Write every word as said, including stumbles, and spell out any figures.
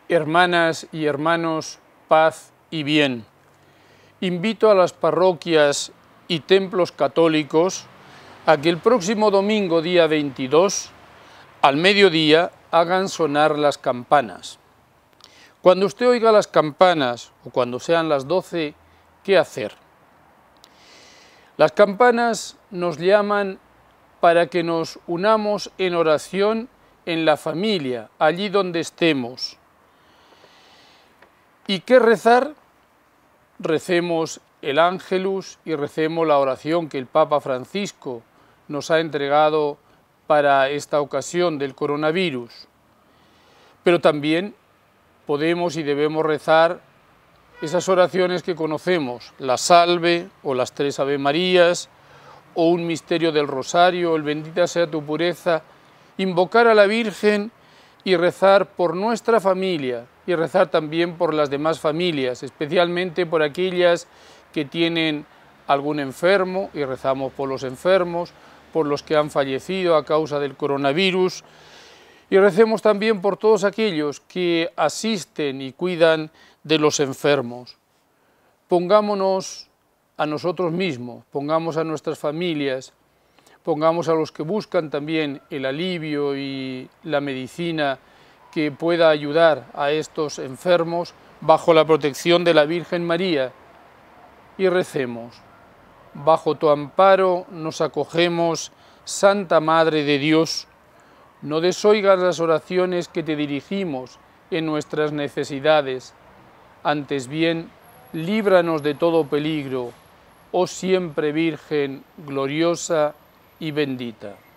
Hermanas y hermanos, paz y bien. Invito a las parroquias y templos católicos a que el próximo domingo, día veintidós, al mediodía, hagan sonar las campanas. Cuando usted oiga las campanas, o cuando sean las doce, ¿qué hacer? Las campanas nos llaman para que nos unamos en oración en la familia, allí donde estemos. ¿Y qué rezar? Recemos el Ángelus y recemos la oración que el Papa Francisco nos ha entregado para esta ocasión del coronavirus. Pero también podemos y debemos rezar esas oraciones que conocemos, la Salve o las tres Ave Marías, o un misterio del Rosario, el Bendita sea tu pureza, invocar a la Virgen y rezar por nuestra familia y rezar también por las demás familias, especialmente por aquellas que tienen algún enfermo, y rezamos por los enfermos, por los que han fallecido a causa del coronavirus, y recemos también por todos aquellos que asisten y cuidan de los enfermos. Pongámonos a nosotros mismos, pongamos a nuestras familias, pongamos a los que buscan también el alivio y la medicina que pueda ayudar a estos enfermos bajo la protección de la Virgen María, y recemos. Bajo tu amparo nos acogemos, Santa Madre de Dios. No desoigas las oraciones que te dirigimos en nuestras necesidades. Antes bien, líbranos de todo peligro, oh siempre Virgen gloriosa y bendita.